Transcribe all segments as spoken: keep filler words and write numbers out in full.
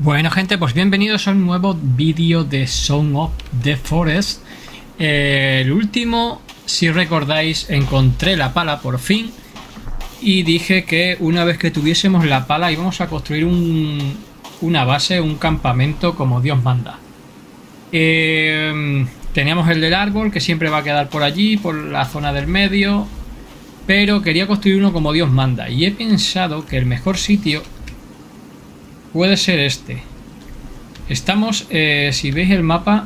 Bueno gente, pues bienvenidos a un nuevo vídeo de Song of the Forest. eh, El último, si recordáis, encontré la pala por fin y dije que una vez que tuviésemos la pala íbamos a construir un, una base, un campamento como Dios manda. eh, Teníamos el del árbol que siempre va a quedar por allí, por la zona del medio, pero quería construir uno como Dios manda y he pensado que el mejor sitio puede ser este. Estamos, eh, si veis el mapa,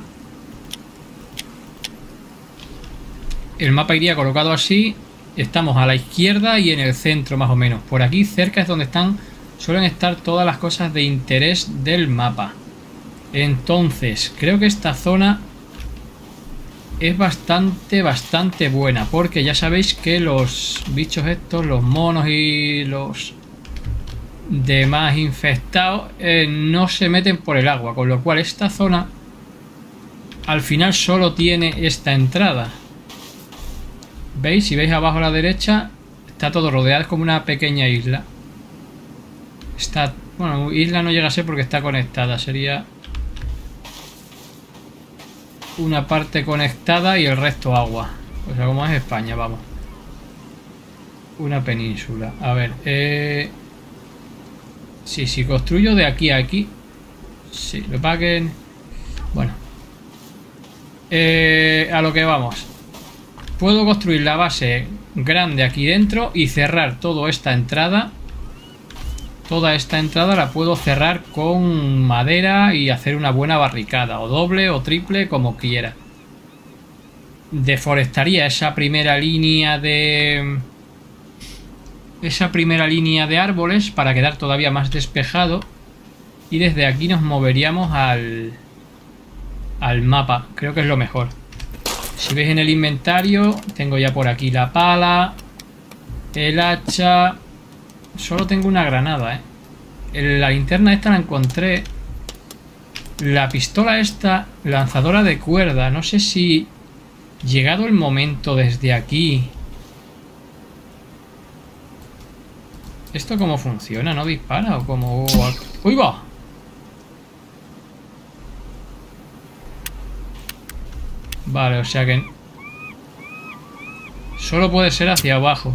el mapa iría colocado así. Estamos a la izquierda y en el centro más o menos. Por aquí cerca es donde están, suelen estar todas las cosas de interés del mapa. Entonces, creo que esta zona es bastante, bastante buena, porque ya sabéis que los bichos estos, los monos y los demás infectados eh, no se meten por el agua, con lo cual esta zona al final solo tiene esta entrada. ¿Veis? Si veis abajo a la derecha está todo rodeado, es como una pequeña isla. Está, bueno, isla no llega a ser porque está conectada, sería una parte conectada y el resto agua, o sea, como es España, vamos, una península. A ver, eh sí, si construyo de aquí a aquí, sí, lo paguen. Bueno, eh, a lo que vamos. Puedo construir la base grande aquí dentro y cerrar toda esta entrada. Toda esta entrada la puedo cerrar con madera y hacer una buena barricada, o doble o triple, como quiera. Deforestaría esa primera línea de... esa primera línea de árboles para quedar todavía más despejado, y desde aquí nos moveríamos al al mapa. Creo que es lo mejor. Si veis en el inventario tengo ya por aquí la pala, el hacha, solo tengo una granada, ¿eh? La linterna esta la encontré, la pistola esta, lanzadora de cuerda. No sé si llegado el momento desde aquí... ¿Esto cómo funciona? ¿No dispara o cómo? ¡Uy, va! Vale, o sea que solo puede ser hacia abajo.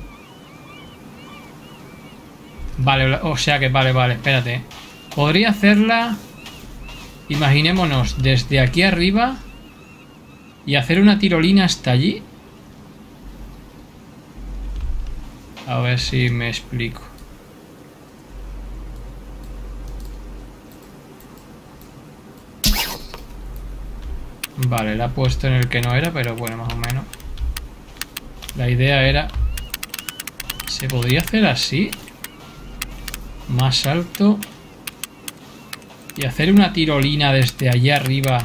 Vale, o sea que vale, vale, espérate. Podría hacerla, imaginémonos, desde aquí arriba y hacer una tirolina hasta allí. A ver si me explico. Vale, la he puesto en el que no era, pero bueno, más o menos. La idea era... ¿Se podría hacer así? Más alto. Y hacer una tirolina desde allá arriba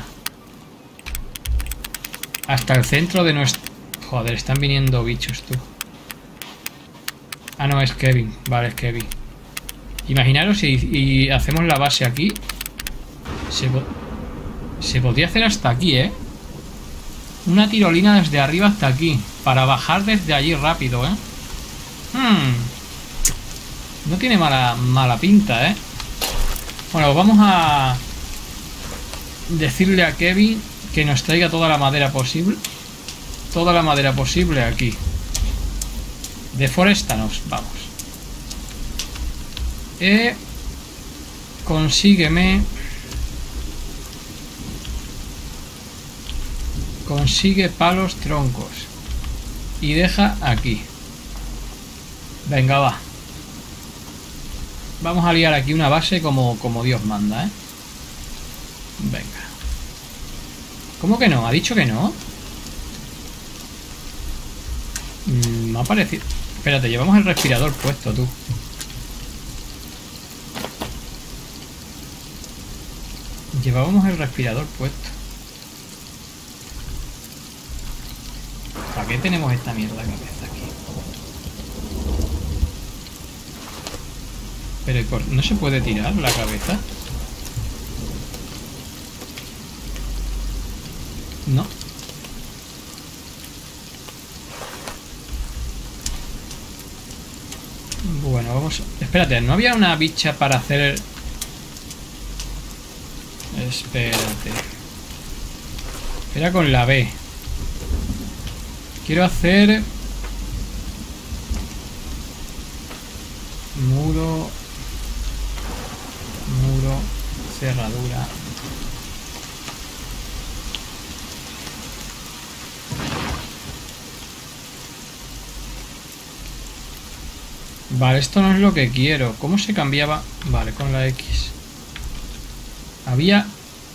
hasta el centro de nuestro... Joder, están viniendo bichos, tú. Ah, no, es Kevin. Vale, es Kevin. Imaginaros si y hacemos la base aquí. Se, po se podría hacer hasta aquí, ¿eh? Una tirolina desde arriba hasta aquí, para bajar desde allí rápido, ¿eh? Hmm. No tiene mala, mala pinta, ¿eh? Bueno, pues vamos a decirle a Kevin que nos traiga toda la madera posible. Toda la madera posible aquí. Deforéstanos, vamos. Eh, consígueme. Consigue palos, troncos. Y deja aquí. Venga, va. Vamos a liar aquí una base como, como Dios manda, ¿eh? Venga. ¿Cómo que no? ¿Ha dicho que no? Mm, me ha parecido... Espérate, llevamos el respirador puesto, tú. Llevábamos el respirador puesto. ¿Para qué tenemos esta mierda de cabeza aquí? Pero ¿y por... ¿no se puede tirar la cabeza? No. Bueno, vamos... Espérate, ¿no había una bicha para hacer Espérate. Era con la B. Quiero hacer... Muro... Muro... Cerradura... Vale, esto no es lo que quiero. ¿Cómo se cambiaba? Vale, con la X. Había...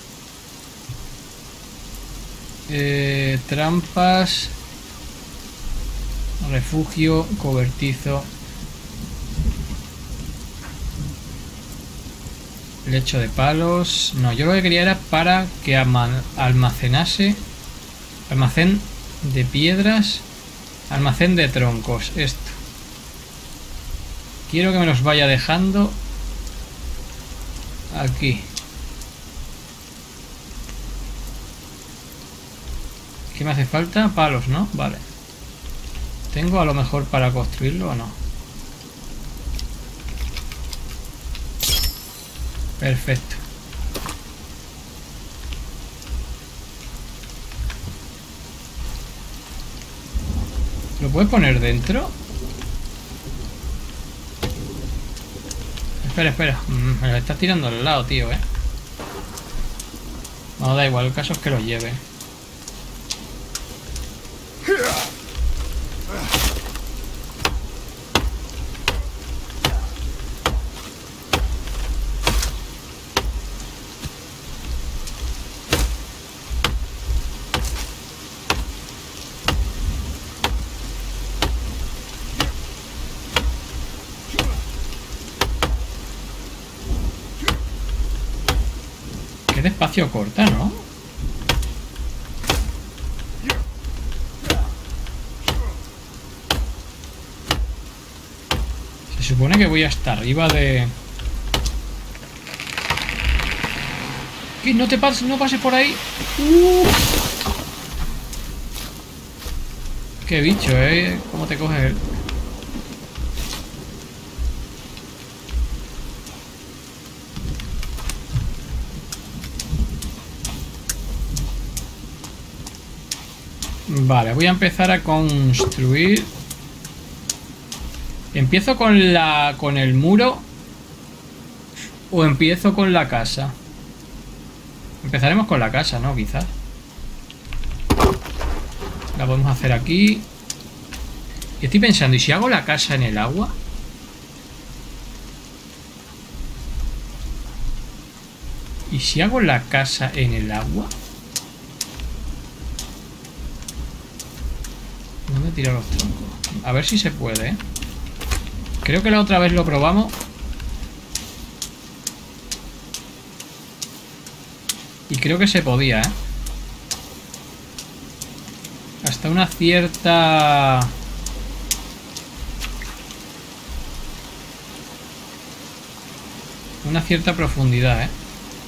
Eh, trampas... Refugio, cobertizo... Lecho de palos... No, yo lo que quería era para que almacenase... Almacén de piedras... Almacén de troncos, esto. Quiero que me los vaya dejando aquí. ¿Qué me hace falta? Palos, ¿no? Vale. ¿Tengo a lo mejor para construirlo o no? Perfecto. ¿Lo puedes poner dentro? Espera, espera. Me lo está tirando al lado, tío, eh. No, da igual, el caso es que lo lleve. Qué despacio corta, ¿no? Se supone que voy hasta arriba de... ¿Qué? No te pases, no pases por ahí. Uf. Qué bicho, ¿eh? ¿Cómo te coge él? Vale, voy a empezar a construir. ¿Empiezo con la con el muro o empiezo con la casa? Empezaremos con la casa, ¿no? Quizás. La podemos hacer aquí. Y estoy pensando, ¿y si hago la casa en el agua? ¿Y si hago la casa en el agua? ¿Dónde tiro los troncos? A ver si se puede, ¿eh? Creo que la otra vez lo probamos. Y creo que se podía, ¿eh? Hasta una cierta... Una cierta profundidad, ¿eh?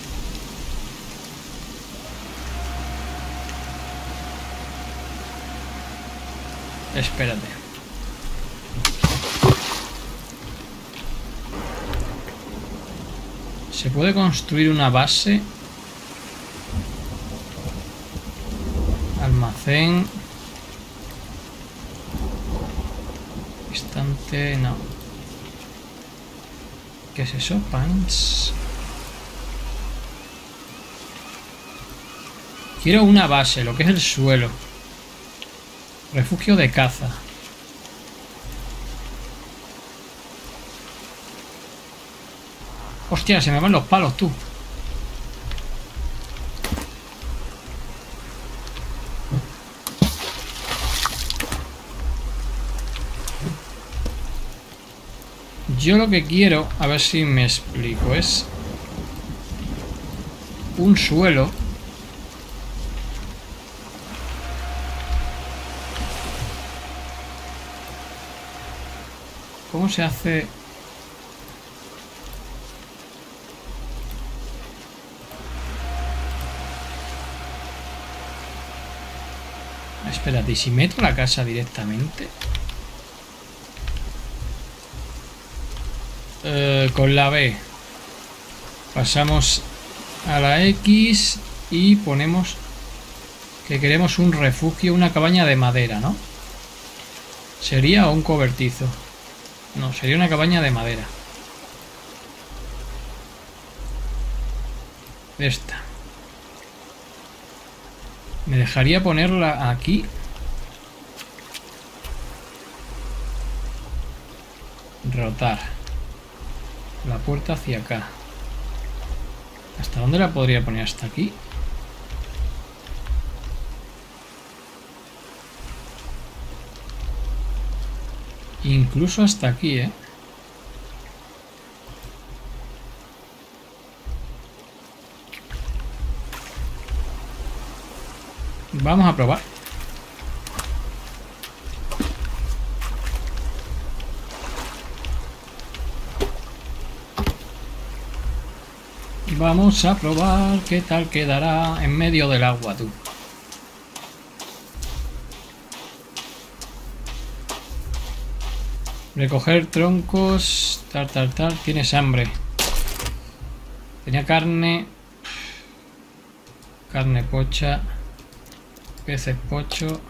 Espérate. ¿Se puede construir una base? Almacén. Estante, no. ¿Qué es eso? Pants. Quiero una base, lo que es el suelo. Refugio de caza. Hostia, se me van los palos, tú. Yo lo que quiero, a ver si me explico, es un suelo. ¿Cómo se hace? Espérate, ¿y si meto la casa directamente? Eh, con la B pasamos a la X y ponemos que queremos un refugio, una cabaña de madera, ¿no? ¿Sería un cobertizo? No, sería una cabaña de madera. Esta. Me dejaría ponerla aquí. Rotar. La puerta hacia acá. ¿Hasta dónde la podría poner? ¿Hasta aquí? Incluso hasta aquí, ¿eh? Vamos a probar. Vamos a probar qué tal quedará en medio del agua, tú. Recoger troncos, tal, tal, tal. Tienes hambre. Tenía carne. Carne pocha. Peces pocho.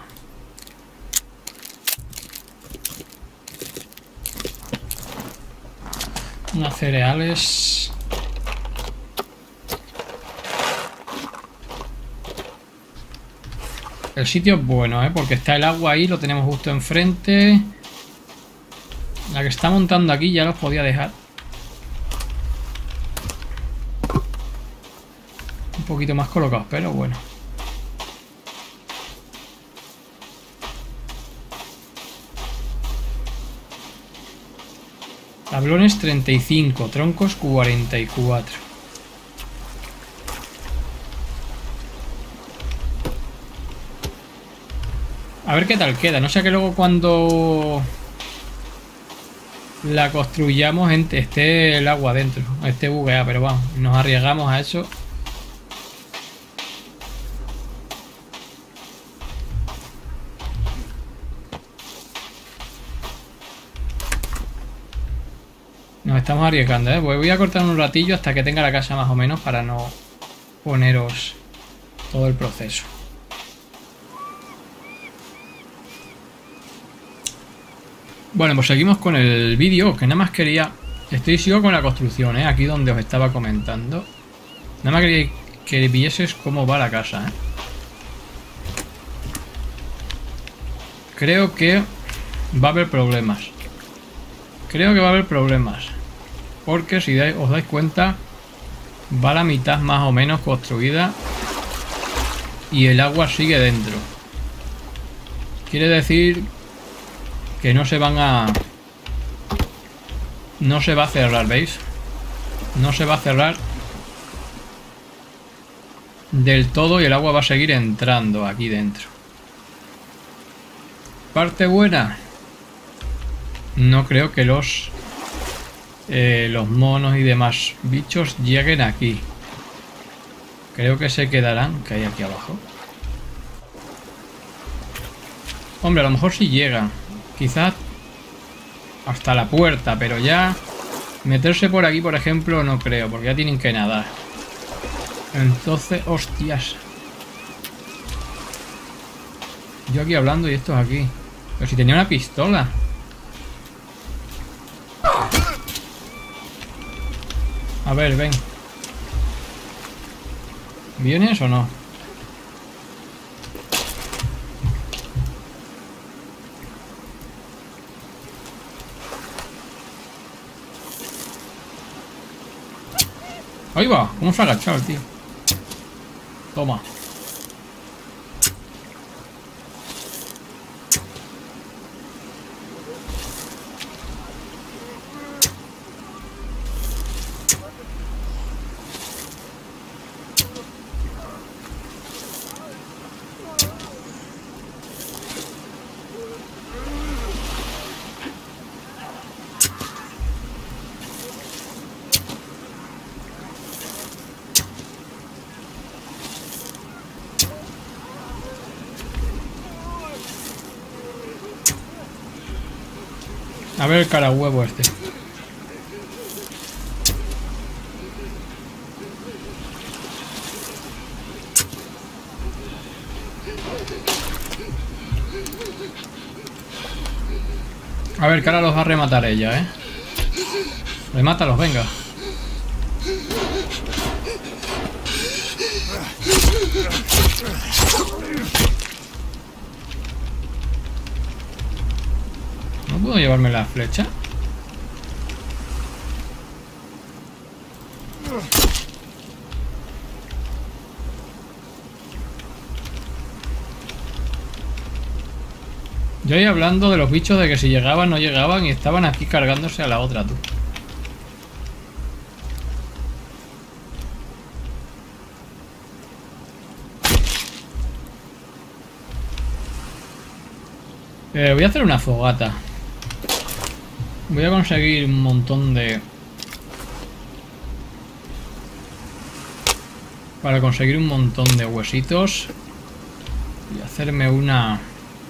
Unas cereales. El sitio es bueno, ¿eh? Porque está el agua ahí, lo tenemos justo enfrente. La que está montando aquí ya los podía dejar un poquito más colocados, pero bueno. Tablones treinta y cinco, troncos cuarenta y cuatro. A ver qué tal queda. No sé que luego cuando la construyamos esté el agua dentro, esté bugueada, pero vamos, nos arriesgamos a eso. Nos estamos arriesgando, ¿eh? Pues voy a cortar un ratillo hasta que tenga la casa más o menos para no poneros todo el proceso. Bueno, pues seguimos con el vídeo, que nada más quería... Estoy sigo con la construcción, ¿eh? Aquí donde os estaba comentando. Nada más quería que vieses cómo va la casa, ¿eh? Creo que va a haber problemas. Creo que va a haber problemas. Porque si os dais cuenta, va la mitad más o menos construida y el agua sigue dentro. Quiere decir que no se van a... No se va a cerrar, ¿veis? No se va a cerrar del todo y el agua va a seguir entrando aquí dentro. Parte buena. No creo que los eh, los monos y demás bichos lleguen aquí. Creo que se quedarán, que hay aquí abajo. Hombre, a lo mejor sí llegan. Quizás hasta la puerta, pero ya meterse por aquí, por ejemplo, no creo, porque ya tienen que nadar. Entonces, hostias. Yo aquí hablando y estos aquí. Pero si tenía una pistola. A ver, ven. ¿Vienes o no? Ahí va, ¿cómo se ha agachado el tío? Toma. A ver el cara huevo este. A ver, que ahora los va a rematar ella, ¿eh? Remátalos, venga. ¿No puedo llevarme la flecha? Yo iba hablando de los bichos, de que si llegaban, no llegaban, y estaban aquí cargándose a la otra, tú. Eh, voy a hacer una fogata. Voy a conseguir un montón de... Para conseguir un montón de huesitos. Y hacerme una...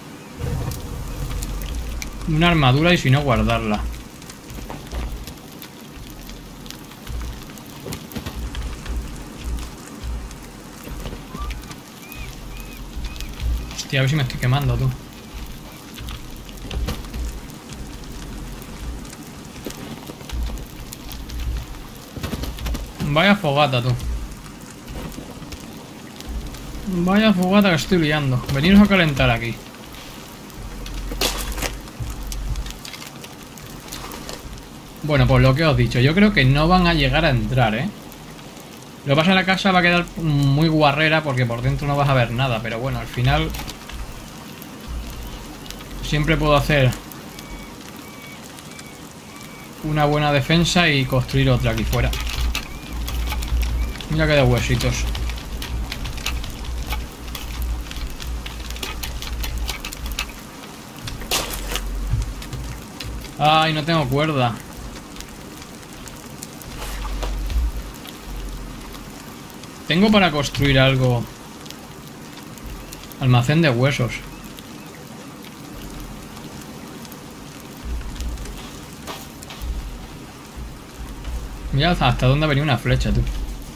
Una armadura, y si no, guardarla. Hostia, a ver si me estoy quemando, tú. Vaya fogata, tú. Vaya fogata que estoy liando. Veniros a calentar aquí. Bueno, pues lo que os he dicho, yo creo que no van a llegar a entrar, ¿eh? Lo que pasa es que la casa va a quedar muy guarrera porque por dentro no vas a ver nada, pero bueno, al final siempre puedo hacer una buena defensa y construir otra aquí fuera. Mira que de huesitos. Ay, no tengo cuerda. Tengo para construir algo. Almacén de huesos. Mira hasta dónde ha venido una flecha, tú.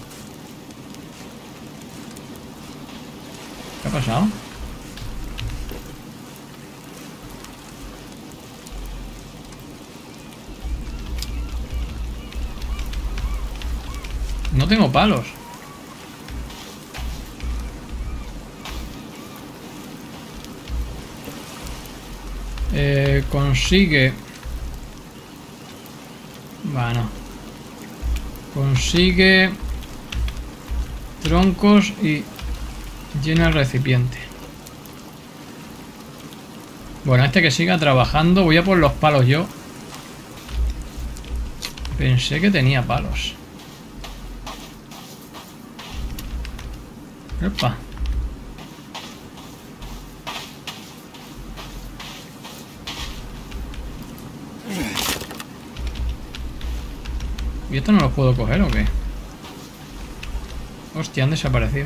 ¿Qué ha pasado? No tengo palos. Eh, consigue... Bueno. Consigue... troncos y... llena el recipiente. Bueno, este que siga trabajando. Voy a por los palos yo. Pensé que tenía palos. Opa. ¿Y esto no lo puedo coger o qué? Hostia, han desaparecido.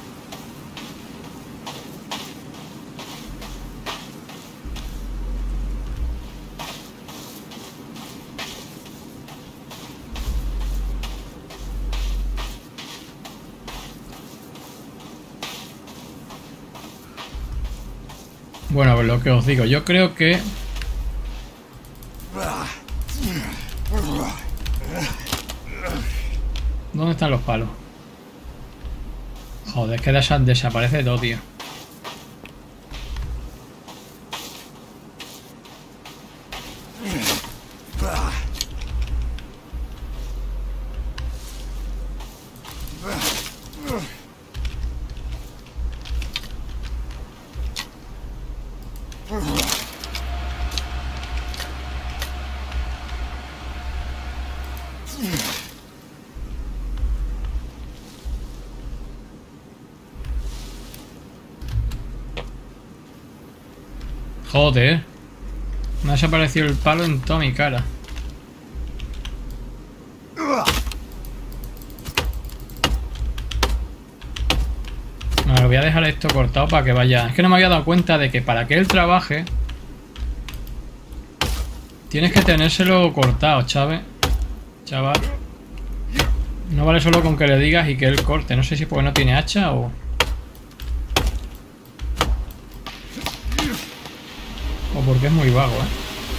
Bueno, pues lo que os digo, yo creo que... ¿Dónde están los palos? Joder, es que desa desaparece todo, tío. Joder. Me ha desaparecido el palo en toda mi cara. Bueno, voy a dejar esto cortado para que vaya... Es que no me había dado cuenta de que para que él trabaje tienes que tenérselo cortado, chaval. Chaval. No vale solo con que le digas y que él corte. No sé si porque no tiene hacha o... O porque es muy vago, ¿eh?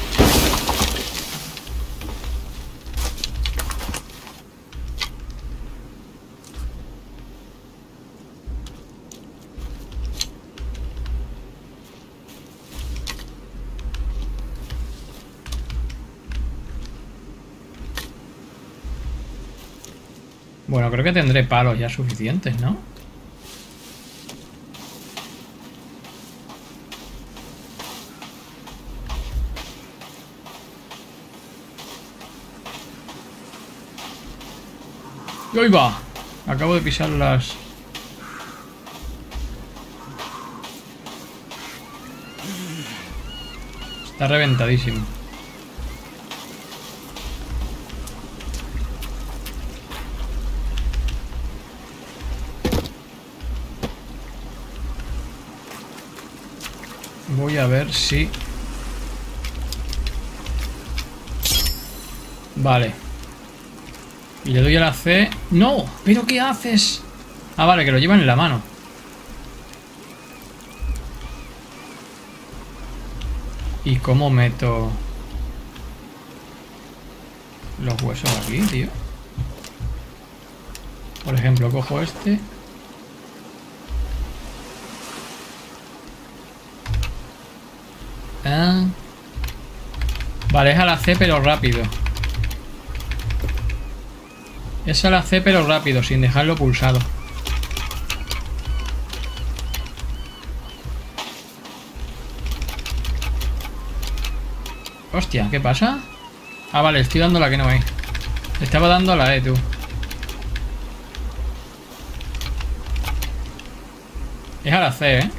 Bueno, creo que tendré palos ya suficientes, ¿no? ¡Y ahí va! Acabo de pisar las... Está reventadísimo. Voy a ver si... Vale. Y le doy a la C... ¡No! ¿Pero qué haces? Ah, vale, que lo llevan en la mano. ¿Y cómo meto los huesos aquí, tío? Por ejemplo, cojo este... Ah. Vale, es a la C pero rápido. Es a la C pero rápido, sin dejarlo pulsado. Hostia, ¿qué pasa? Ah, vale, estoy dando la que no hay. Estaba dando a la E, tú. Es a la C, ¿eh?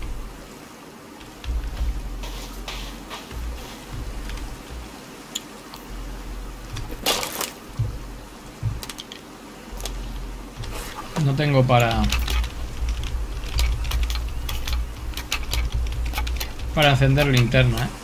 No tengo para... Para encender linterna, ¿eh?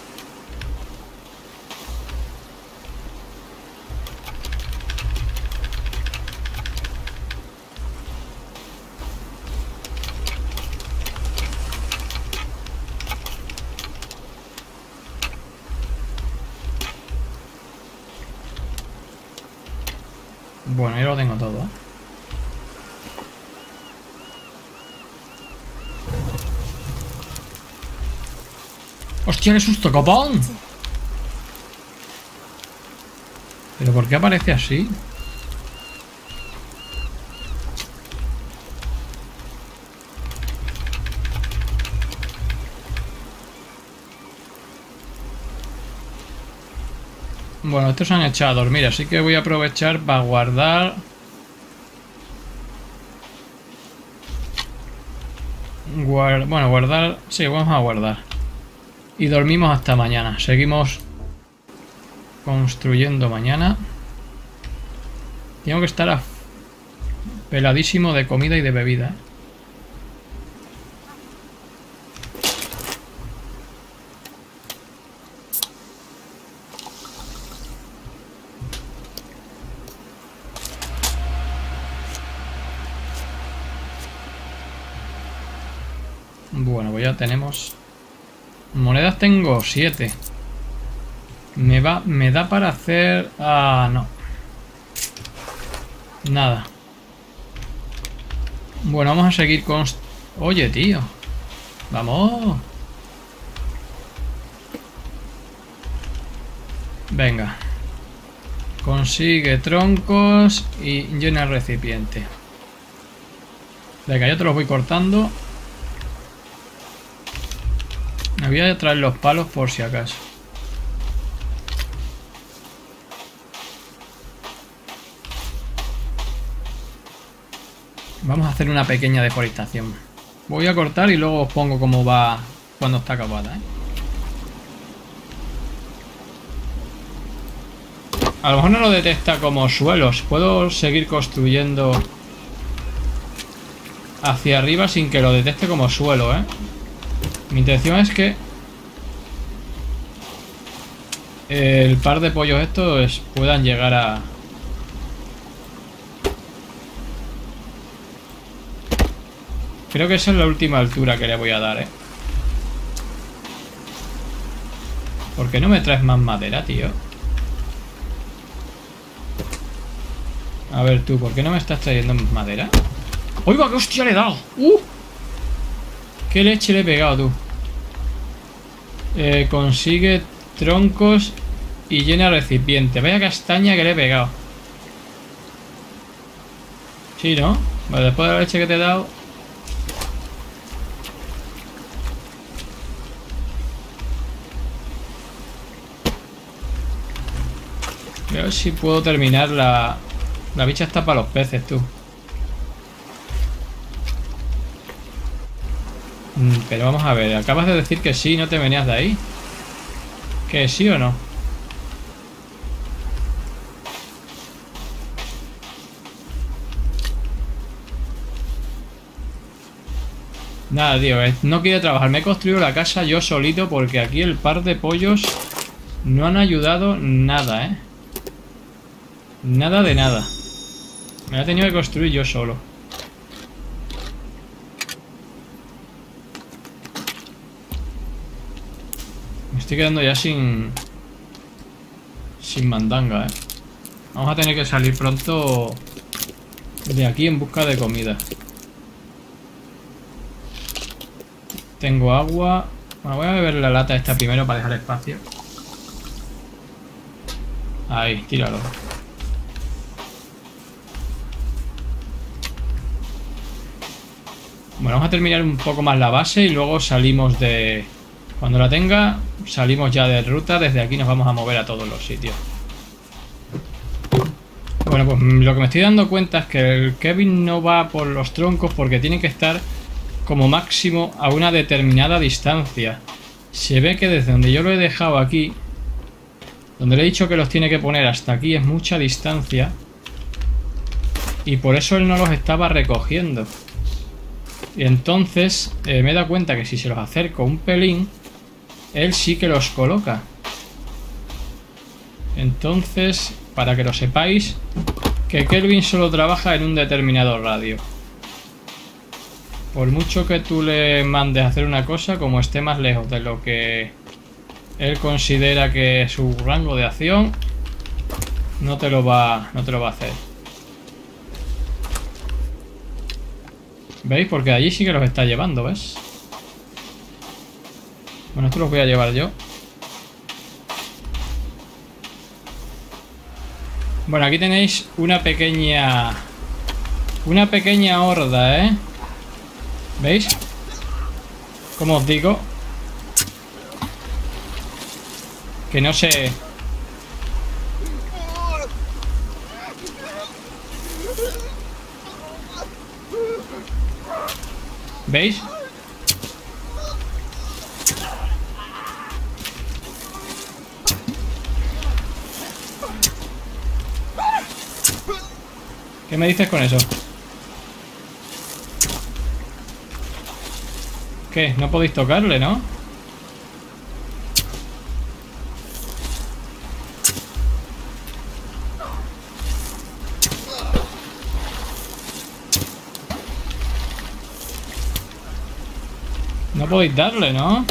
Bueno, yo lo tengo todo, ¿eh? ¡Hostia, qué susto, copón! ¿Pero por qué aparece así? Bueno, estos se han echado a dormir, así que voy a aprovechar para guardar... Guard... Bueno, guardar... Sí, vamos a guardar. Y dormimos hasta mañana. Seguimos construyendo mañana. Tengo que estar a... peladísimo de comida y de bebida. Bueno, pues ya tenemos... Monedas tengo siete. Me va, me da para hacer... Ah, no. Nada. Bueno, vamos a seguir con... Oye, tío. Vamos. Venga. Consigue troncos y llena el recipiente. Venga, yo te los voy cortando. Me voy a traer los palos por si acaso. Vamos a hacer una pequeña deforestación. Voy a cortar y luego os pongo cómo va cuando está acabada, ¿eh? A lo mejor no lo detecta como suelos. Puedo seguir construyendo hacia arriba sin que lo detecte como suelo, ¿eh? Mi intención es que el par de pollos estos puedan llegar a... Creo que esa es la última altura que le voy a dar, ¿eh? ¿Por qué no me traes más madera, tío? A ver tú, ¿por qué no me estás trayendo más madera? ¡Oiga, qué hostia le he dado! ¡Uh! ¡Qué leche le he pegado, tú! Eh, consigue troncos y llena recipiente. Vaya castaña que le he pegado. Sí, ¿no? Vale, después de la leche que te he dado... Voy a ver si puedo terminar la... La bicha está para los peces, tú. Mm, pero vamos a ver, acabas de decir que sí, no te venías de ahí. ¿Que sí o no? Nada, tío, no quiere trabajar. Me he construido la casa yo solito porque aquí el par de pollos no han ayudado nada, ¿eh? Nada de nada. Me la he tenido que construir yo solo. Me estoy quedando ya sin... Sin mandanga, ¿eh? Vamos a tener que salir pronto de aquí en busca de comida. Tengo agua. Bueno, voy a beber la lata esta primero para dejar espacio. Ahí, tíralo. Bueno, vamos a terminar un poco más la base y luego salimos de... Cuando la tenga, salimos ya de ruta. Desde aquí nos vamos a mover a todos los sitios. Bueno, pues lo que me estoy dando cuenta es que el Kevin no va por los troncos porque tiene que estar como máximo a una determinada distancia. Se ve que desde donde yo lo he dejado aquí, donde le he dicho que los tiene que poner hasta aquí, es mucha distancia. Y por eso él no los estaba recogiendo. Y entonces eh, me he dado cuenta que si se los acerco un pelín, él sí que los coloca. Entonces, para que lo sepáis, que Kelvin solo trabaja en un determinado radio. Por mucho que tú le mandes a hacer una cosa, como esté más lejos de lo que él considera que es su rango de acción, no te lo va, no te lo va a hacer. ¿Veis? Porque allí sí que los está llevando, ¿ves? Bueno, estos los voy a llevar yo. Bueno, aquí tenéis una pequeña... Una pequeña horda, ¿eh? ¿Veis? Como os digo, que no sé... ¿Veis? ¿Qué me dices con eso? ¿Qué? No podéis tocarle, ¿no? No podéis darle, ¿no?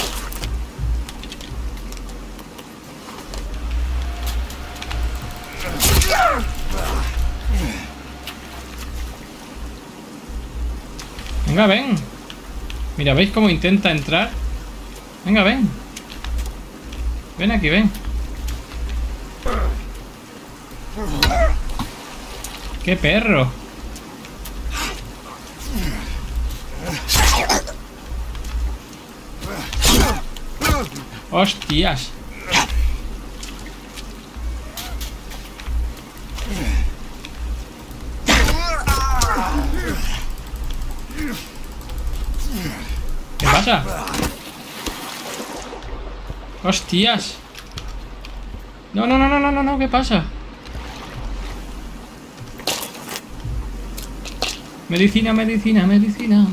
Venga, ven. Mira, ¿veis cómo intenta entrar? Venga, ven. Ven aquí, ven. ¡Qué perro! ¡Hostias! ¿Qué pasa? ¡Hostias! No, no, no, no, no, no, no, ¿qué pasa? Medicina, medicina, medicina.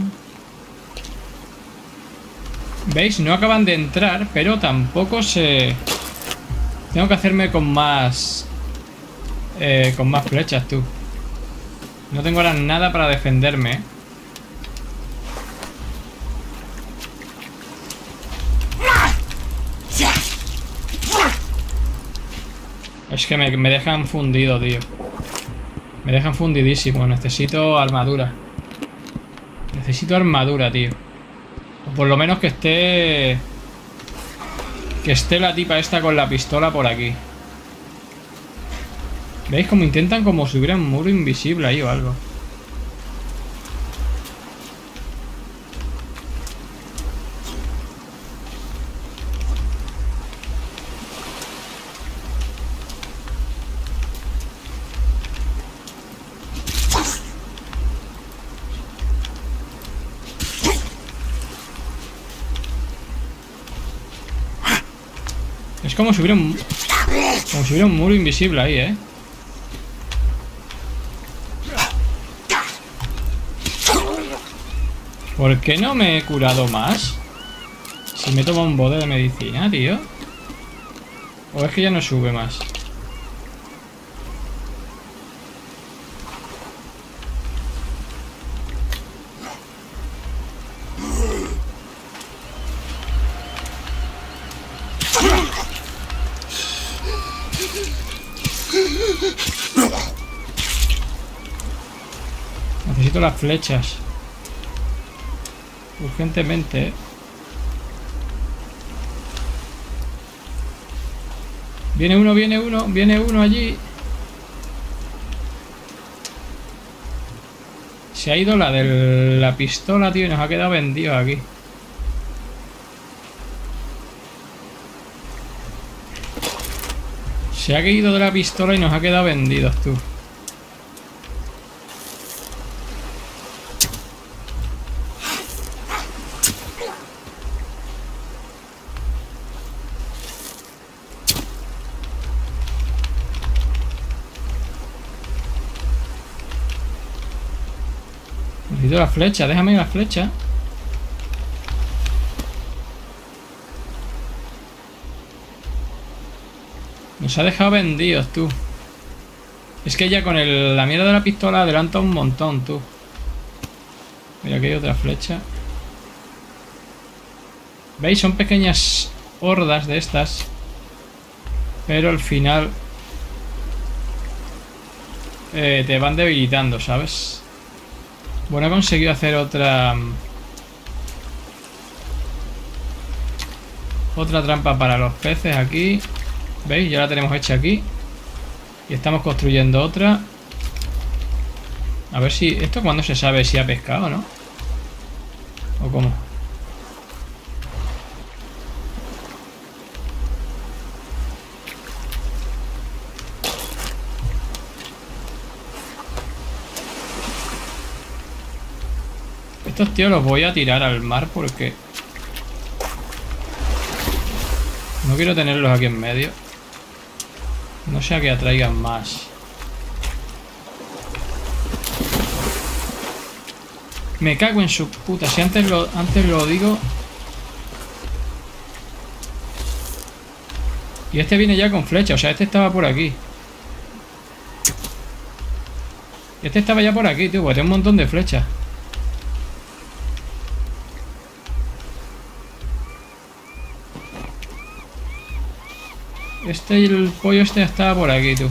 ¿Veis? No acaban de entrar, pero tampoco se... Tengo que hacerme con más... Eh, con más flechas, tú. No tengo ahora nada para defenderme, ¿eh? Es que me, me dejan fundido, tío. Me dejan fundidísimo. Necesito armadura. Necesito armadura, tío. O por lo menos que esté... Que esté la tipa esta con la pistola por aquí. ¿Veis cómo intentan como si hubiera un muro invisible ahí o algo? Es como si hubiera un... Como si hubiera un muro invisible ahí, ¿eh? ¿Por qué no me he curado más? Si me tomo un bote de medicina, tío. ¿O es que ya no sube más? Necesito las flechas. Urgentemente. Viene uno, viene uno, viene uno allí. Se ha ido la de la pistola, tío, y nos ha quedado vendido aquí. Se ha caído de la pistola y nos ha quedado vendidos, tú. Necesito la flecha, déjame la flecha. Nos ha dejado vendidos, tú. Es que ya con el, la mierda de la pistola adelanta un montón, tú. Mira, aquí hay otra flecha. ¿Veis? Son pequeñas hordas de estas. Pero al final eh, te van debilitando, ¿sabes? Bueno, he conseguido hacer otra... Otra trampa para los peces aquí. ¿Veis? Ya la tenemos hecha aquí. Y estamos construyendo otra. A ver si... ¿Esto cuándo se sabe si ha pescado o no? ¿O cómo? Estos tíos los voy a tirar al mar porque... No quiero tenerlos aquí en medio. No sea que atraigan más. Me cago en su puta. Si antes lo, antes lo digo. Y este viene ya con flecha. O sea, este estaba por aquí. Este estaba ya por aquí, tío. Porque tiene un montón de flechas. Este y el pollo este estaba por aquí, tú.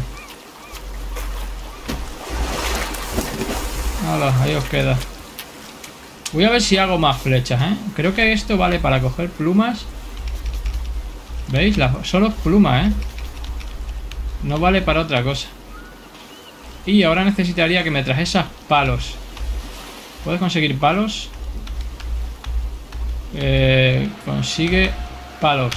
Hala, ahí os queda. Voy a ver si hago más flechas, ¿eh? Creo que esto vale para coger plumas. ¿Veis? Las, solo plumas, ¿eh? No vale para otra cosa. Y ahora necesitaría que me trajese palos. ¿Puedes conseguir palos? Eh, consigue palos.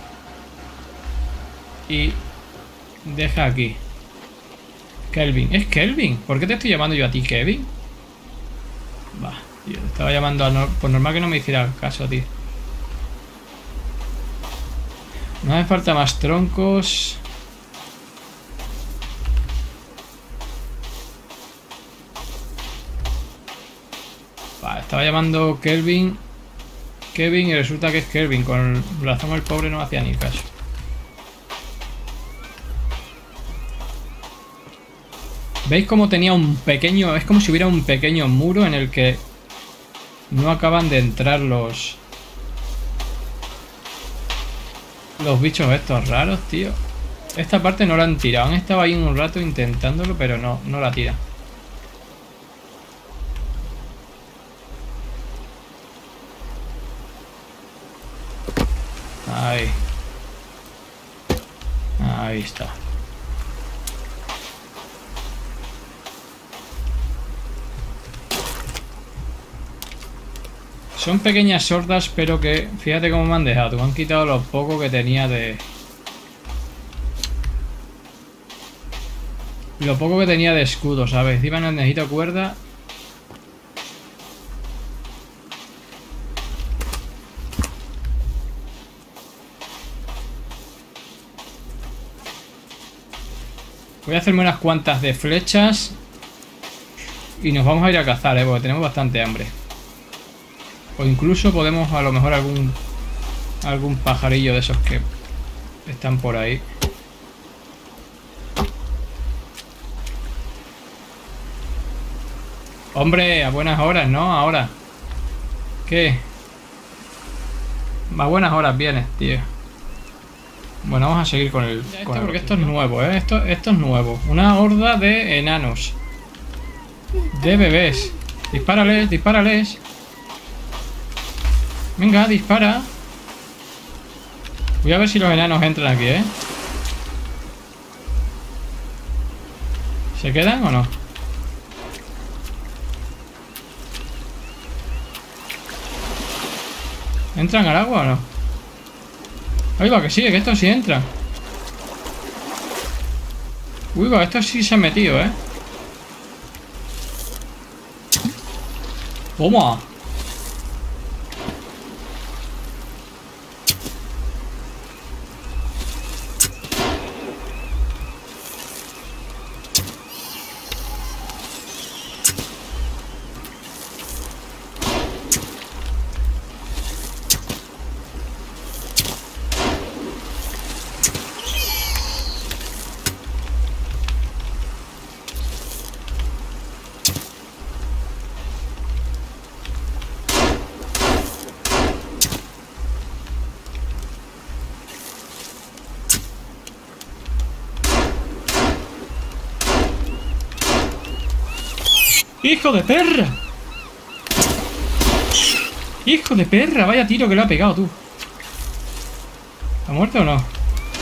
Y deja aquí. Kelvin. ¿Es Kelvin? ¿Por qué te estoy llamando yo a ti, Kevin? Va, tío, te estaba llamando a... No, pues normal que no me hiciera caso, tío. No hace falta más troncos. Va, estaba llamando Kelvin. Kevin y resulta que es Kelvin. Con razón el pobre no hacía ni caso. ¿Veis cómo tenía un pequeño... Es como si hubiera un pequeño muro en el que no acaban de entrar los... Los bichos estos raros, tío. Esta parte no la han tirado. Han estado ahí un rato intentándolo, pero no, no la tiran. Ahí. Ahí está. Son pequeñas sordas, pero que... Fíjate cómo me han dejado. Me han quitado lo poco que tenía de... Lo poco que tenía de escudo, ¿sabes? Encima no necesito cuerda. Voy a hacerme unas cuantas de flechas. Y nos vamos a ir a cazar, ¿eh? Porque tenemos bastante hambre. O incluso podemos a lo mejor algún... Algún pajarillo de esos que están por ahí. Hombre, a buenas horas, ¿no? Ahora. ¿Qué? A buenas horas vienes, tío. Bueno, vamos a seguir con el... Con el porque esto es nuevo, ¿eh? Esto, esto es nuevo. Una horda de enanos. De bebés. Dispárales, dispárales. Venga, dispara. Voy a ver si los enanos entran aquí, ¿eh? ¿Se quedan o no? ¿Entran al agua o no? Ahí va, que sí, que estos sí entran. Uy, va, estos sí se han metido, ¿eh? ¡Toma! ¡Hijo de perra! ¡Hijo de perra! Vaya tiro que le ha pegado, tú. ¿Ha muerto o no?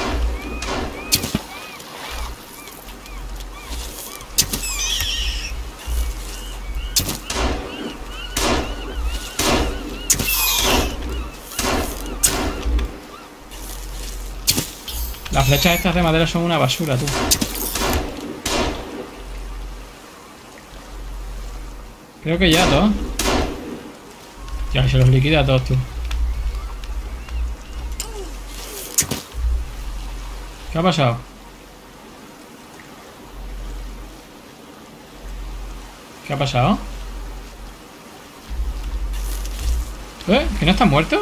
Las flechas estas de madera son una basura, tú. Creo que ya todos. Ya se los liquida a todos, tú. ¿Qué ha pasado? ¿Qué ha pasado? ¿Eh? ¿Que no están muertos?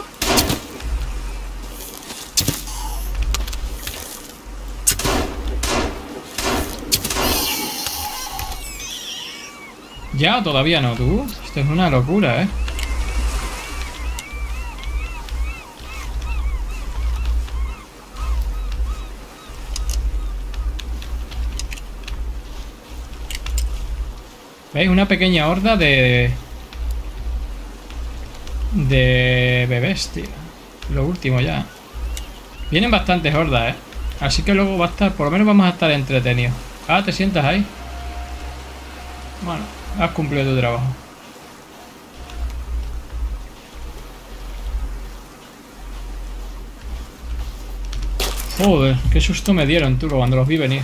¿Ya o todavía no, tú? Esto es una locura, ¿eh? ¿Veis? Una pequeña horda de... De bebés, tío. Lo último ya. Vienen bastantes hordas, ¿eh? Así que luego va a estar... Por lo menos vamos a estar entretenidos. Ah, ¿te sientas ahí? Bueno, has cumplido tu trabajo. Joder, qué susto me dieron, tú, cuando los vi venir.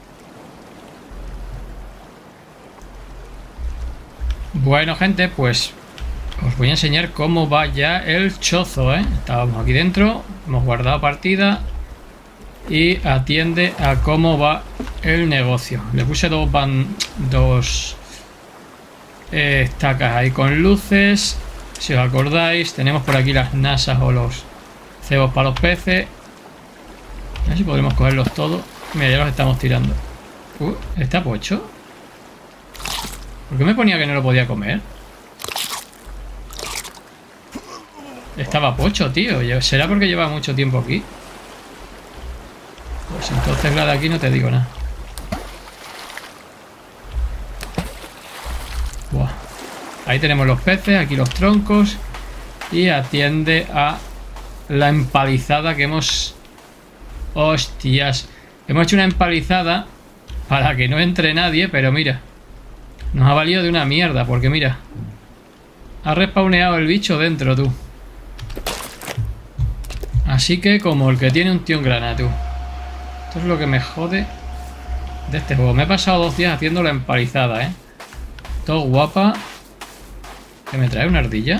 Bueno, gente, pues os voy a enseñar cómo va ya el chozo, ¿eh? Estábamos aquí dentro, hemos guardado partida y atiende a cómo va el negocio. Le puse dos van, dos eh, estacas ahí con luces. Si os acordáis, tenemos por aquí las nasas o los cebos para los peces. A ver si podremos cogerlos todos. Mira, ya los estamos tirando. Uh, ¿está pocho? ¿Por qué me ponía que no lo podía comer? Estaba pocho, tío. ¿Será porque lleva mucho tiempo aquí? Pues entonces la de aquí no te digo nada. Buah. Ahí tenemos los peces, aquí los troncos. Y atiende a la empalizada que hemos... ¡Hostias! Hemos hecho una empalizada para que no entre nadie, pero mira. Nos ha valido de una mierda, porque mira. Ha respawneado el bicho dentro, tú. Así que como el que tiene un tío en grana, tú. Esto es lo que me jode de este juego. Me he pasado dos días haciendo la empalizada, ¿eh? Todo guapa. ¿Que me trae una ardilla?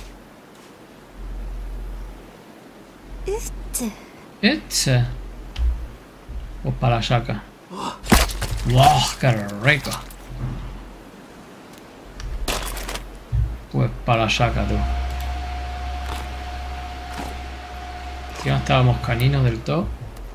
Este. Pues para la saca. ¡Wow! ¡Qué rico! Pues para la saca, tú. Si no estábamos caninos del todo.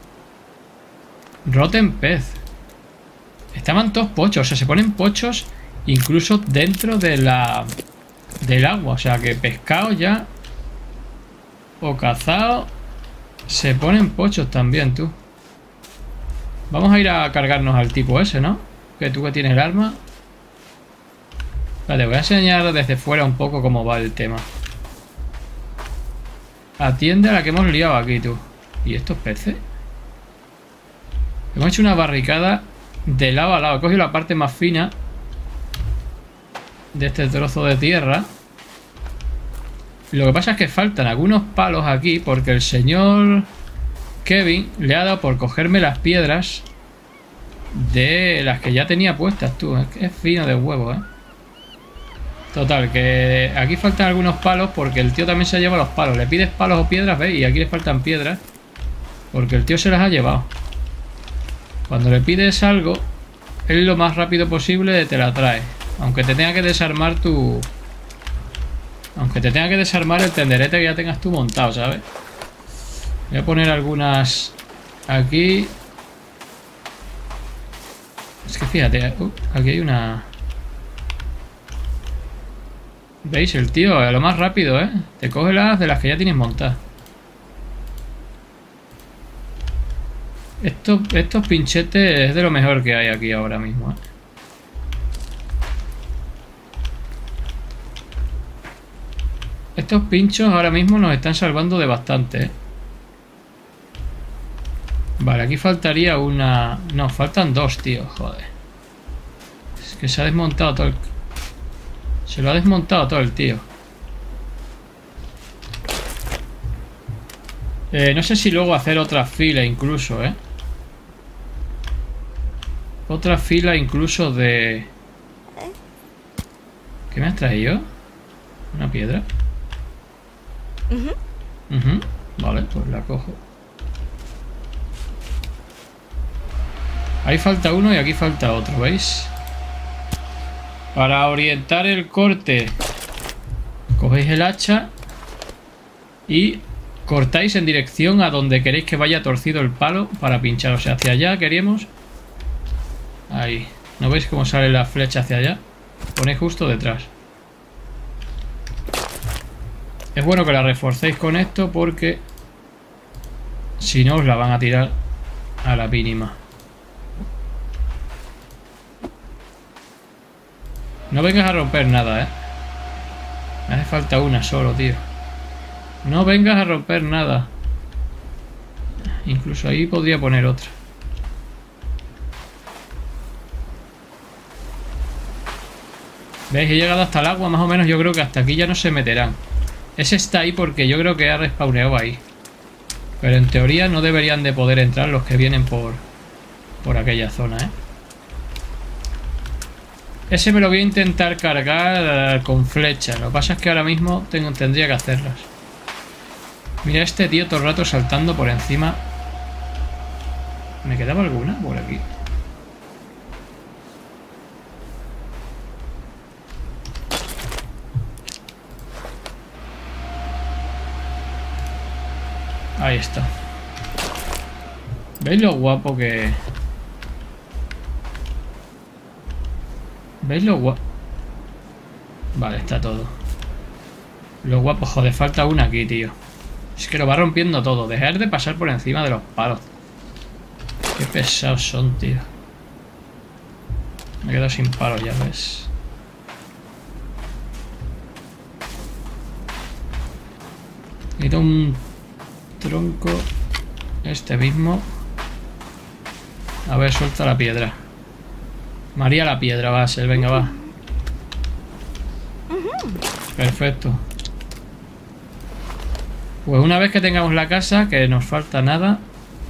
Rotten pez. Estaban todos pochos. O sea, se ponen pochos incluso dentro de la... del agua. O sea, que pescado ya... o cazado... se ponen pochos también, tú. Vamos a ir a cargarnos al tipo ese, ¿no? Que tú que tienes el arma. Vale, voy a enseñar desde fuera un poco cómo va el tema. Atiende a la que hemos liado aquí, tú. ¿Y estos peces? Hemos hecho una barricada de lado a lado. He cogido la parte más fina de este trozo de tierra. Lo que pasa es que faltan algunos palos aquí porque el señor Kevin le ha dado por cogerme las piedras de las que ya tenía puestas, tú. Es que es fino de huevo, ¿eh? Total, que aquí faltan algunos palos porque el tío también se lleva los palos. Le pides palos o piedras, ¿veis? Y aquí le faltan piedras porque el tío se las ha llevado. Cuando le pides algo, él lo más rápido posible te la trae. Aunque te tenga que desarmar tu... Aunque te tenga que desarmar el tenderete que ya tengas tú montado, ¿sabes? Voy a poner algunas aquí. Es que fíjate, uh, aquí hay una... ¿Veis? El tío, a lo más rápido, ¿eh? Te coge las de las que ya tienes montadas. Estos, estos pinchetes es de lo mejor que hay aquí ahora mismo, ¿eh? Estos pinchos ahora mismo nos están salvando de bastante, ¿eh? Vale, aquí faltaría una... No, faltan dos, tío, joder. Es que se ha desmontado todo el... Se lo ha desmontado todo el tío. Eh, no sé si luego hacer otra fila incluso, ¿eh? Otra fila incluso de... ¿Qué me has traído? ¿Una piedra? Uh-huh. Uh-huh. Vale, pues la cojo. Ahí falta uno y aquí falta otro, ¿veis? Para orientar el corte, cogéis el hacha y cortáis en dirección a donde queréis que vaya torcido el palo para pinchar. O sea, hacia allá queríamos. Ahí. ¿No veis cómo sale la flecha hacia allá? Ponéis justo detrás. Es bueno que la reforcéis con esto porque si no os la van a tirar a la mínima. No vengas a romper nada, ¿eh? Me hace falta una solo, tío. No vengas a romper nada. Incluso ahí podría poner otra. ¿Veis? He llegado hasta el agua, más o menos. Yo creo que hasta aquí ya no se meterán. Ese está ahí porque yo creo que ha respawneado ahí. Pero en teoría no deberían de poder entrar los que vienen por, por aquella zona, ¿eh? Ese me lo voy a intentar cargar con flecha. Lo que pasa es que ahora mismo tengo, tendría que hacerlas. Mira este tío todo el rato saltando por encima. ¿Me quedaba alguna por aquí? Ahí está. ¿Veis lo guapo que...? ¿Veis lo guapo? Vale, está todo. Lo guapo, joder, falta una aquí, tío. Es que lo va rompiendo todo. Dejar de pasar por encima de los palos. Qué pesados son, tío. Me he quedado sin palo, ya ves. Necesito un tronco. Este mismo. A ver, suelta la piedra. María la piedra va a ser, venga, va. Perfecto. Pues una vez que tengamos la casa, que nos falta nada.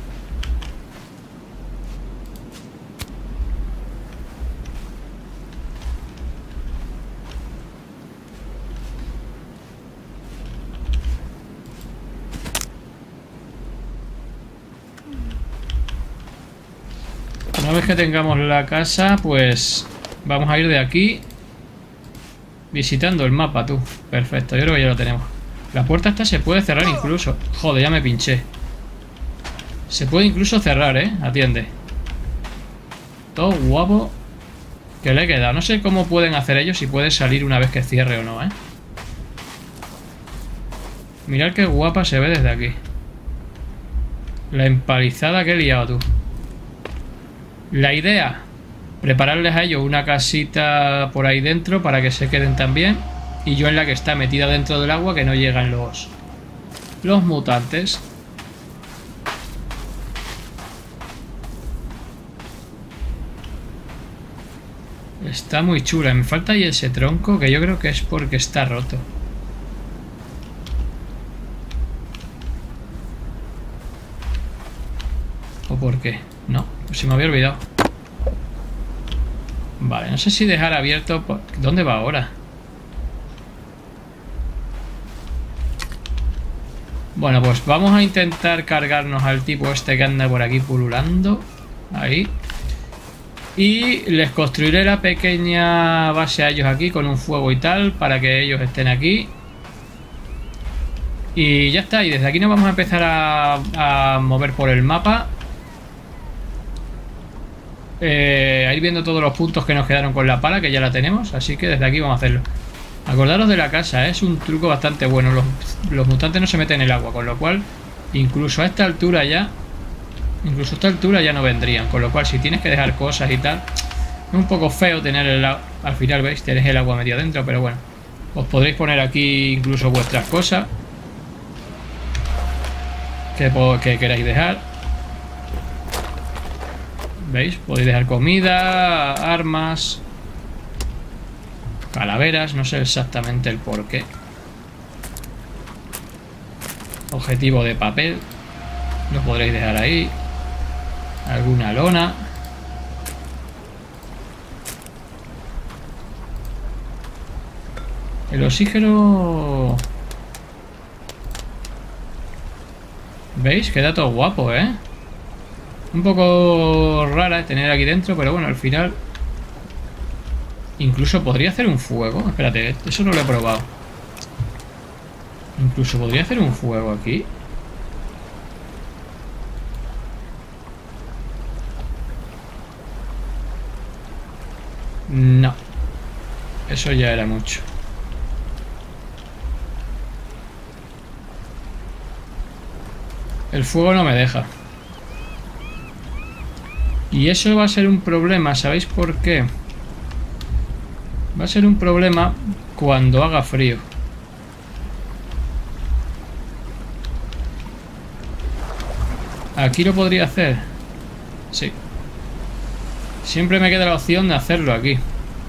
Una vez que tengamos la casa, pues vamos a ir de aquí visitando el mapa, tú. Perfecto, yo creo que ya lo tenemos. La puerta esta se puede cerrar incluso. Joder, ya me pinché. Se puede incluso cerrar, ¿eh? Atiende. Todo guapo que le he quedado. No sé cómo pueden hacer ellos, si puede salir una vez que cierre o no, ¿eh? Mirad qué guapa se ve desde aquí. La empalizada que he liado, tú. La idea, prepararles a ellos una casita por ahí dentro para que se queden también. Y yo en la que está metida dentro del agua, que no llegan los, los mutantes. Está muy chula. Me falta ahí ese tronco, que yo creo que es porque está roto. ¿O por qué? No, pues se me había olvidado. Vale, no sé si dejar abierto... ¿Dónde va ahora? Bueno, pues vamos a intentar cargarnos al tipo este que anda por aquí pululando. Ahí. Y les construiré la pequeña base a ellos aquí con un fuego y tal, para que ellos estén aquí. Y ya está, y desde aquí nos vamos a empezar a, a mover por el mapa. Eh, a ir viendo todos los puntos que nos quedaron con la pala, que ya la tenemos. Así que desde aquí vamos a hacerlo. Acordaros de la casa, ¿eh? Es un truco bastante bueno. Los, los mutantes no se meten en el agua, con lo cual, incluso a esta altura ya, incluso a esta altura ya no vendrían. Con lo cual, si tienes que dejar cosas y tal, es un poco feo tener el agua. Al final, veis, tenéis el agua medio adentro, pero bueno, os podréis poner aquí incluso vuestras cosas que, que queráis dejar. ¿Veis? Podéis dejar comida, armas, calaveras, no sé exactamente el porqué. Objetivo de papel, lo podréis dejar ahí. Alguna lona. El oxígeno... ¿Veis? Queda todo guapo, ¿eh? Un poco rara tener aquí dentro, pero bueno, al final... Incluso podría hacer un fuego. Espérate, eso no lo he probado. Incluso podría hacer un fuego aquí. No. Eso ya era mucho. El fuego no me deja. Y eso va a ser un problema, ¿sabéis por qué? Va a ser un problema cuando haga frío. ¿Aquí lo podría hacer? Sí. Siempre me queda la opción de hacerlo aquí.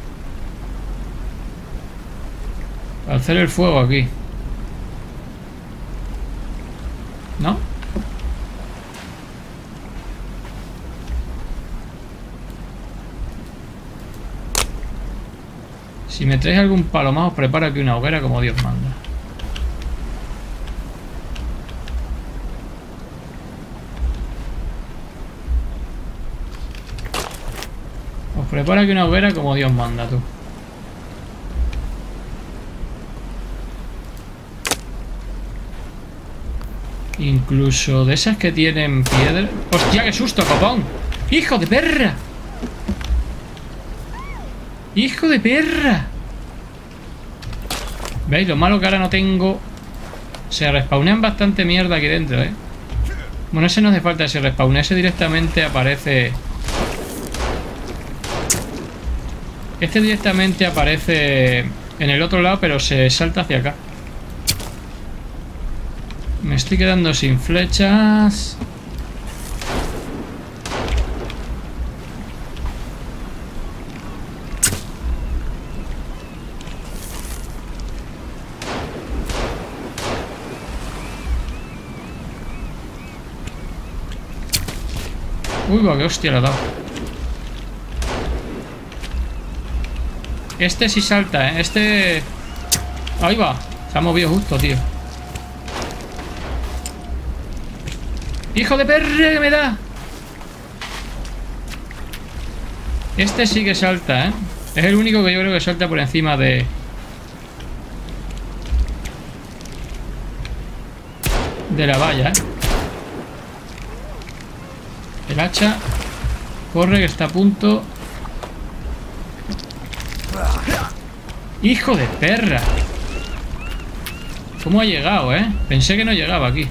Hacer el fuego aquí. ¿No? Si me traes algún palo más, os preparo aquí una hoguera como Dios manda. Os preparo aquí una hoguera como Dios manda, tú. Incluso de esas que tienen piedra... ¡Hostia, qué susto, copón! ¡Hijo de perra! ¡Hijo de perra! ¿Veis? Lo malo que ahora no tengo... Se respawnean bastante mierda aquí dentro, ¿eh? Bueno, ese no hace falta ese respawn. Ese directamente aparece... Este directamente aparece en el otro lado, pero se salta hacia acá. Me estoy quedando sin flechas. Uy, va, qué hostia le ha dado. Este sí salta, ¿eh? Este... Ahí va. Se ha movido justo, tío. ¡Hijo de perra que me da! Este sí que salta, ¿eh? Es el único que yo creo que salta por encima de... De la valla, ¿eh? El hacha. Corre, que está a punto. ¡Hijo de perra! ¿Cómo ha llegado, eh? Pensé que no llegaba aquí.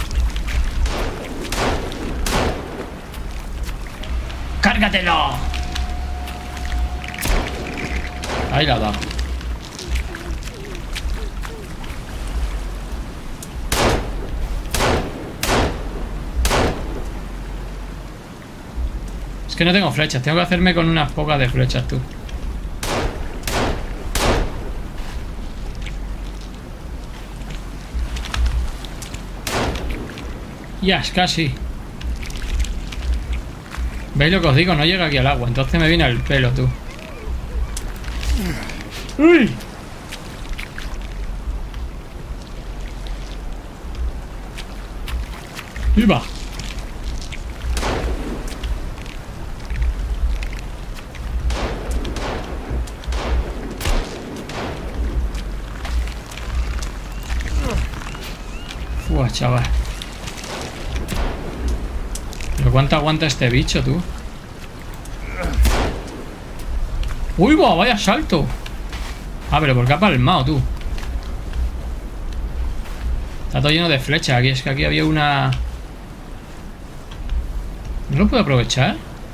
¡Cárgatelo! Ahí la ha dado. Es que no tengo flechas. Tengo que hacerme con unas pocas de flechas, tú. Ya, es casi. ¿Veis lo que os digo? No llega aquí al agua. Entonces me viene al pelo, tú. ¡Uy! ¡Viva! Fua, chaval. ¿Pero cuánto aguanta este bicho, tú? ¡Uy, va! ¡Vaya salto! Ah, pero ¿por qué ha palmado, tú? Está todo lleno de flechas aquí. Es que aquí había una... ¿No lo puedo aprovechar?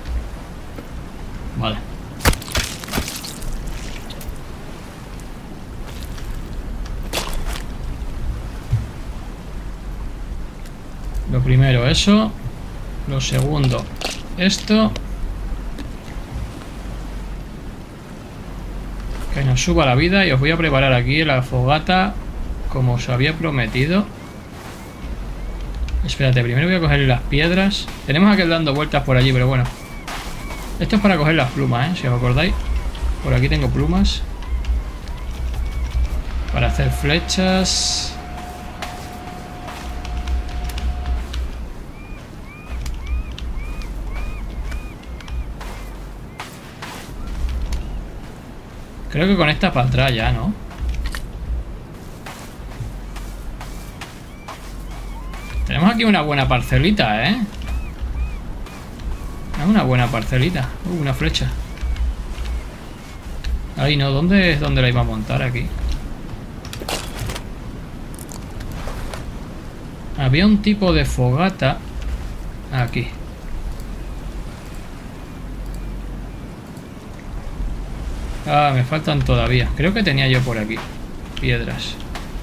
Vale. Lo primero, eso. Lo segundo, esto. Que nos suba la vida. Y os voy a preparar aquí la fogata como os había prometido. Espérate, primero voy a coger las piedras. Tenemos aquel dando vueltas por allí, pero bueno. Esto es para coger las plumas, ¿eh? Si os acordáis. Por aquí tengo plumas para hacer flechas. Creo que con esta para atrás ya, ¿no? Tenemos aquí una buena parcelita, ¿eh? Es una buena parcelita. Uh, una flecha. Ahí no, ¿dónde es donde la iba a montar aquí? Había un tipo de fogata aquí. Ah, me faltan todavía. Creo que tenía yo por aquí piedras.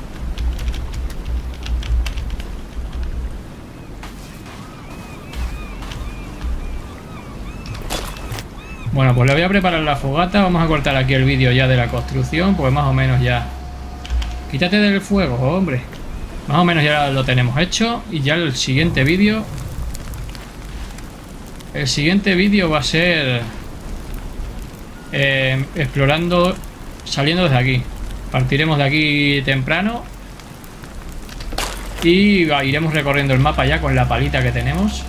Bueno, pues le voy a preparar la fogata. Vamos a cortar aquí el vídeo ya de la construcción, pues más o menos ya... Quítate del fuego, hombre. Más o menos ya lo tenemos hecho. Y ya el siguiente vídeo... El siguiente vídeo va a ser... Eh, explorando, saliendo desde aquí. Partiremos de aquí temprano y va, iremos recorriendo el mapa ya con la palita que tenemos.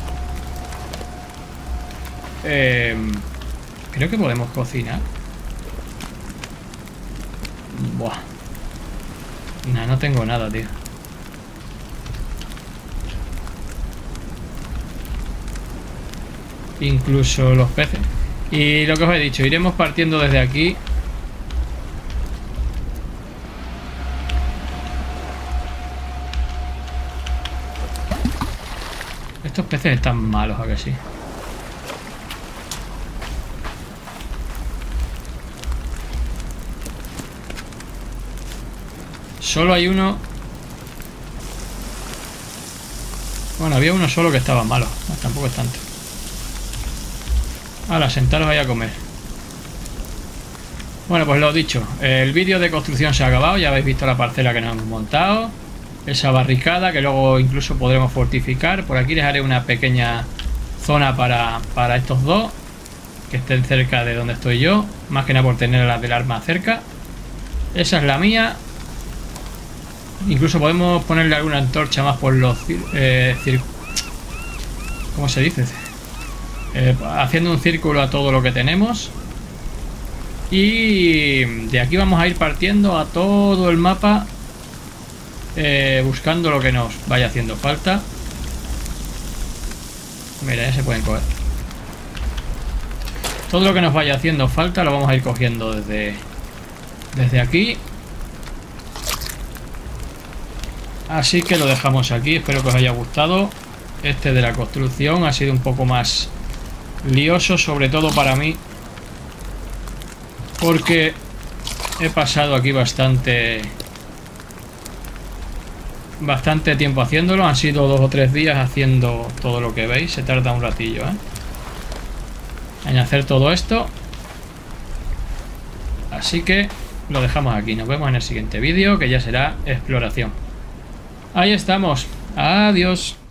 eh, Creo que podemos cocinar. Buah. Nah, no tengo nada, tío. Incluso los peces. Y lo que os he dicho, iremos partiendo desde aquí. Estos peces están malos, ¿a que sí? Solo hay uno. Bueno, había uno solo que estaba malo. No, tampoco es tanto. Ahora, sentaros ahí a comer. Bueno, pues lo dicho. El vídeo de construcción se ha acabado. Ya habéis visto la parcela que nos hemos montado. Esa barricada que luego incluso podremos fortificar. Por aquí les haré una pequeña zona para, para estos dos, que estén cerca de donde estoy yo. Más que nada por tener las del arma cerca. Esa es la mía. Incluso podemos ponerle alguna antorcha más por los eh, cir ¿cómo se dice? Eh, haciendo un círculo a todo lo que tenemos. Y de aquí vamos a ir partiendo a todo el mapa, eh, buscando lo que nos vaya haciendo falta. Mira, ya se pueden coger. Todo lo que nos vaya haciendo falta lo vamos a ir cogiendo desde, desde aquí. Así que lo dejamos aquí. Espero que os haya gustado. Este de la construcción ha sido un poco más lioso, sobre todo para mí, porque he pasado aquí bastante bastante tiempo haciéndolo. Han sido dos o tres días haciendo todo lo que veis. Se tarda un ratillo, ¿eh? en hacer todo esto. Así que lo dejamos aquí. Nos vemos en el siguiente vídeo, que ya será exploración. Ahí estamos. Adiós.